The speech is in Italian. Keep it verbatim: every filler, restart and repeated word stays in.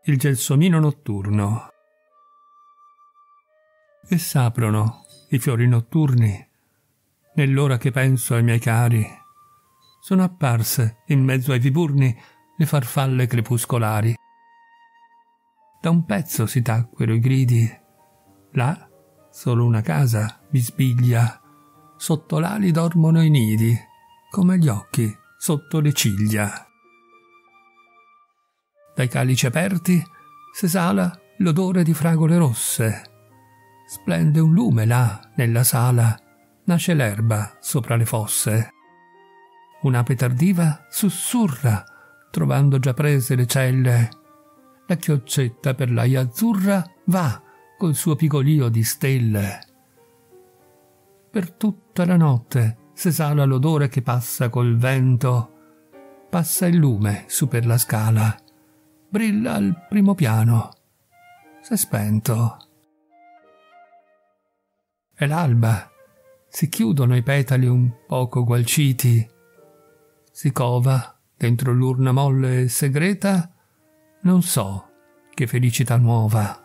il gelsomino notturno. E s'aprono i fiori notturni, nell'ora che penso ai miei cari. Sono apparse in mezzo ai viburni le farfalle crepuscolari. Da un pezzo si tacquero i gridi, là solo una casa bisbiglia, sotto l'ali dormono i nidi, come gli occhi sotto le ciglia. Dai calici aperti s'esala l'odore di fragole rosse, splende un lume là nella sala, nasce l'erba sopra le fosse. Un'ape tardiva sussurra, trovando già prese le celle. La chioccetta per l'aia azzurra va col suo pigolio di stelle. Per tutta la notte s'esala l'odore che passa col vento, passa il lume su per la scala, brilla al primo piano, s'è spento. È l'alba, si chiudono i petali un poco gualciti, si cova dentro l'urna molle e segreta, non so che felicità nuova.